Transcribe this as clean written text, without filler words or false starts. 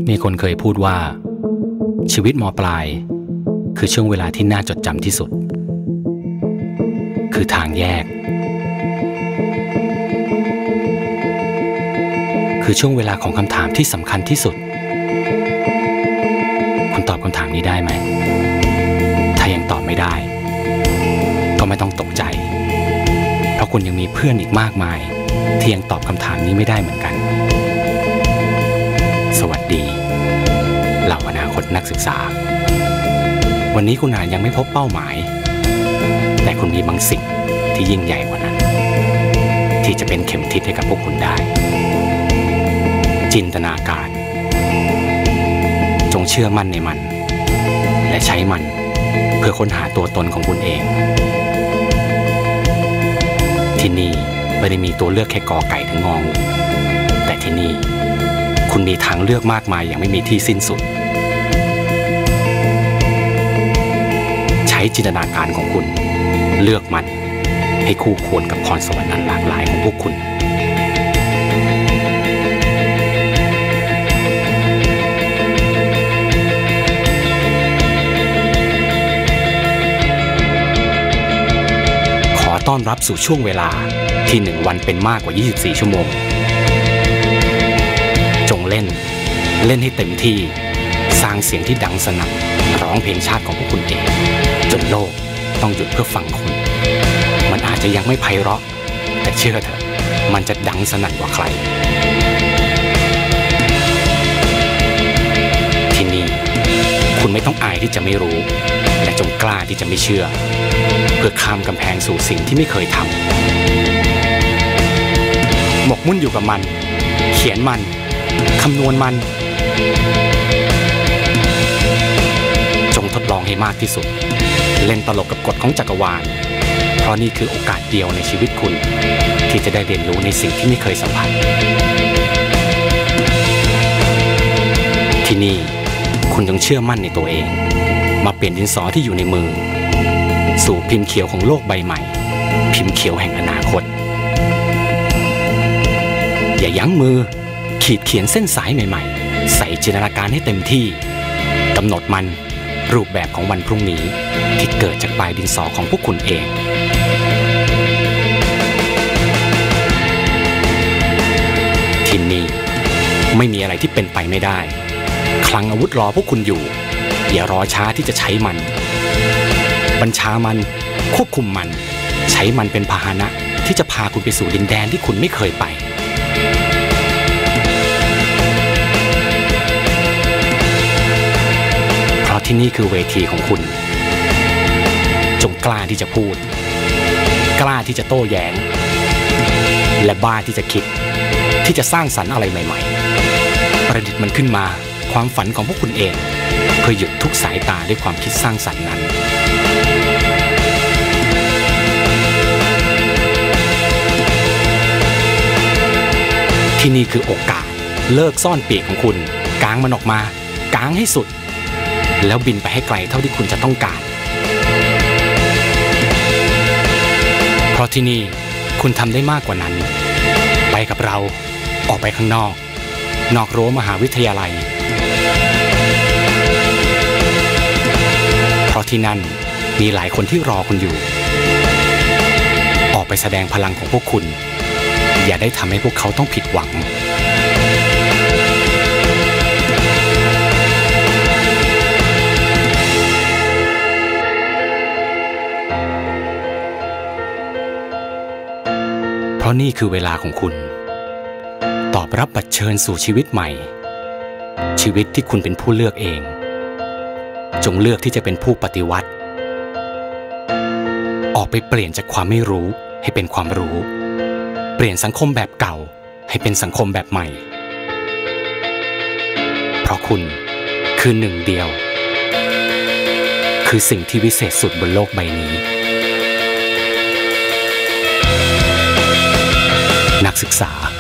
มีคนเคยพูดว่าชีวิตม.ปลายคือช่วงเวลาที่น่าจดจำที่สุดคือทางแยกคือช่วงเวลาของคำถามที่สำคัญที่สุดคุณตอบคำถามนี้ได้ไหมถ้ายังตอบไม่ได้ก็ไม่ต้องตกใจเพราะคุณยังมีเพื่อนอีกมากมายที่ยังตอบคำถามนี้ไม่ได้เหมือนกันสวัสดีเหล่าอนาคตนักศึกษาวันนี้คุณอาจยังไม่พบเป้าหมายแต่คุณมีบางสิ่งที่ยิ่งใหญ่กว่านั้นที่จะเป็นเข็มทิศให้กับพวกคุณได้จินตนาการจงเชื่อมั่นในมันและใช้มันเพื่อค้นหาตัวตนของคุณเองที่นี่ไม่ได้มีตัวเลือกแค่กอไก่ถึงงองูแต่ที่นี่คุณมีทางเลือกมากมายอย่างไม่มีที่สิ้นสุดใช้จินตนาการของคุณเลือกมันให้คู่ควรกับพรสวรรค์อันหลากหลายของพวกคุณขอต้อนรับสู่ช่วงเวลาที่1วันเป็นมากกว่า24ชั่วโมงจงเล่นให้เต็มที่สร้างเสียงที่ดังสนั่นร้องเพลงชาติของพวกคุณเองจนโลกต้องหยุดเพื่อฟังคุณมันอาจจะยังไม่ไพเราะแต่เชื่อเถอะมันจะดังสนั่นกว่าใครที่นี่คุณไม่ต้องอายที่จะไม่รู้และจงกล้าที่จะไม่เชื่อเพื่อข้ามกำแพงสู่สิ่งที่ไม่เคยทำหมกมุ่นอยู่กับมันเขียนมันคำนวณมันจงทดลองให้มากที่สุดเล่นตลกกับกฎของจักรวาลเพราะนี่คือโอกาสเดียวในชีวิตคุณที่จะได้เรียนรู้ในสิ่งที่ไม่เคยสัมผัสที่นี่คุณต้องเชื่อมั่นในตัวเองมาเปลี่ยนดินสอที่อยู่ในมือสู่พิมพ์เขียวของโลกใบใหม่พิมพ์เขียวแห่งอนาคตอย่ายั้งมือขีดเขียนเส้นสายใหม่ๆใส่จินตนาการให้เต็มที่กำหนดมันรูปแบบของวันพรุ่งนี้ที่เกิดจากปลายดินสอของพวกคุณเองที่นี่ไม่มีอะไรที่เป็นไปไม่ได้คลังอาวุธรอพวกคุณอยู่อย่ารอช้าที่จะใช้มันบัญชามันควบคุมมันใช้มันเป็นพาหนะที่จะพาคุณไปสู่ดินแดนที่คุณไม่เคยไปเพราะที่นี่คือเวทีของคุณจงกล้าที่จะพูดกล้าที่จะโต้แย้งและบ้าที่จะคิดที่จะสร้างสรรค์อะไรใหม่ๆประดิษฐ์มันขึ้นมาความฝันของพวกคุณเองเพื่อหยุดทุกสายตาด้วยความคิดสร้างสรรค์นั้นที่นี่คือโอกาสเลิกซ่อนปีกของคุณกางมันออกมากางให้สุดแล้วบินไปให้ไกลเท่าที่คุณจะต้องการเพราะที่นี่คุณทำได้มากกว่านั้นไปกับเราออกไปข้างนอกรั้วมหาวิทยาลัยเพราะที่นั่นมีหลายคนที่รอคุณอยู่ออกไปแสดงพลังของพวกคุณอย่าได้ทำให้พวกเขาต้องผิดหวังเพราะนี่คือเวลาของคุณตอบรับบัตรเชิญสู่ชีวิตใหม่ชีวิตที่คุณเป็นผู้เลือกเองจงเลือกที่จะเป็นผู้ปฏิวัติออกไปเปลี่ยนจากความไม่รู้ให้เป็นความรู้เปลี่ยนสังคมแบบเก่าให้เป็นสังคมแบบใหม่เพราะคุณคือหนึ่งเดียวคือสิ่งที่วิเศษสุดบนโลกใบนี้นักศึกษา